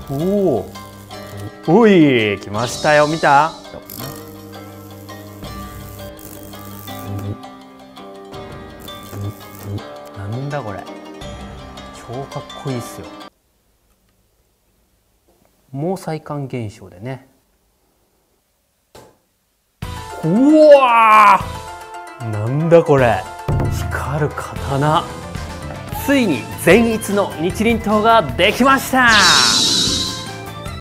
おお、おい、来ましたよ。見た？なんだこれ、超かっこいいっすよ。毛細管現象でね。うわー、なんだこれ、光る刀。ついに善逸の日輪刀ができました。